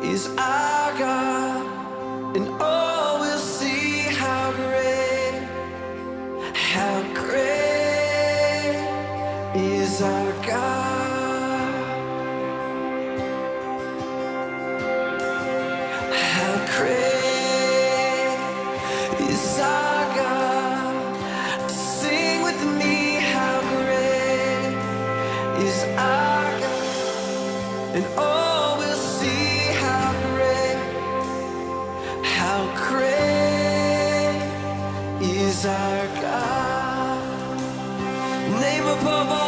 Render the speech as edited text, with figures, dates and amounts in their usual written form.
is our God, and all will see how great is our God. How great is our God. Sing with me, how great is our God, and all will see how great is our God. Name above all